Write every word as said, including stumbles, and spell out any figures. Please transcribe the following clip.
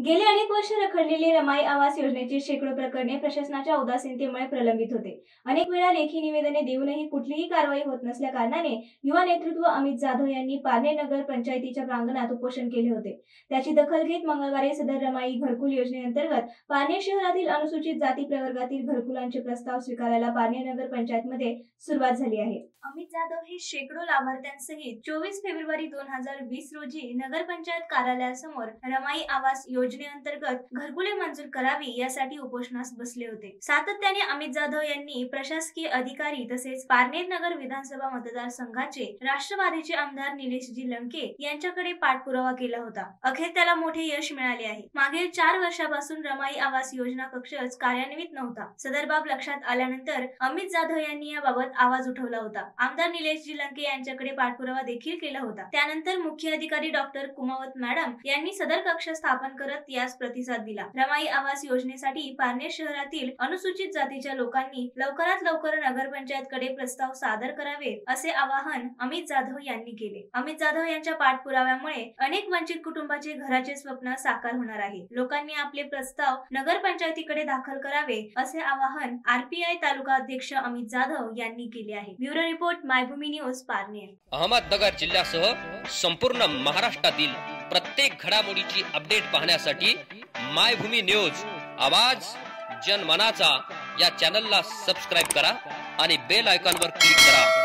गेली अनेक वर्ष रखडलेली रमाई आवास योजनेची शेकडो प्रकरणे प्रशासनाच्या उदासीनतेमुळे प्रलंबित होते। अनेक वेळा लेखी निवेदने देऊनही कुठलीही कारवाई होत नसल्या कारणाने युवा नेतृत्व अमित जाधव यांनी पारनेर नगर पंचायतीच्या प्रांगणात उपोषण केले होते। त्याची दखल घेत मंगळवारी सदर रमाई घरकुल योजनेअंतर्गत पारनेर शहरातील अनुसूचित जाती प्रवर्गातील घरकुलांचे प्रस्ताव स्वीकारायला पारनेर नगर पंचायतमध्ये सुरुवात झाली आहे। अमित जाधव हे शेकडो लाभार्थ्यांसहित चोवीस फेब्रुवारी दोन हजार वीस रोजी नगरपंचायत कार्यालयासमोर रमाई आवास योजनेअंतर्गत घरकुले मंजूर करावी यासाठी उपोषणास बसले होते। सातत्याने अमित जाधव यांनी प्रशासकीय अधिकारी तसेच पारनेर नगर विधानसभा मतदारसंघाचे राष्ट्रवादीचे आमदार निलेशजी लंके यांच्याकडे पाठपुरावा केला होता। अखेर त्याला मोठे यश मिळाले आहे। मागील चार वर्षापासून रमाई आवास योजना कक्षच कार्यान्वित नव्हता। सदर बाब लक्षात आल्यानंतर अमित जाधव यांनी याबाबत आवाज उठवला होता। आमदार निलेशजी लंके यांच्याकडे पाठपुरावा देखील केला होता। त्यानंतर मुख्य अधिकारी डॉक्टर कुमावत मॅडम यांनी सदर कक्ष स्थापन करत यास प्रतिसाद दिला। रमाई आवास योजनेसाठी पारनेर शहरातील अनुसूचित जातीच्या लोकांनी लवकरात लवकर नगरपंचायतकडे प्रस्ताव सादर करावे असे आवाहन अमित जाधव यांनी केले। अमित जाधव यांच्या पाठपुराव्यामुळे अनेक वंचित कुटुंबाचे घराचे स्वप्न साकार होणार आहे। लोकांनी आपले प्रस्ताव नगरपंचायतीकडे दाखल करावे असे आवाहन आरपीआय तालुका अध्यक्ष अमित जाधव यांनी केले आहे। Bureau report Maybhumi news Parner. Ahmednagar जिल्ह्यासह संपूर्ण महाराष्ट्रातील प्रत्येक घडामोडीची अपडेट पाहण्यासाठी मायभूमी न्यूज आवाज जनमनाचा या चॅनलला सबस्क्राइब करा आणि बेल आयकॉनवर क्लिक करा।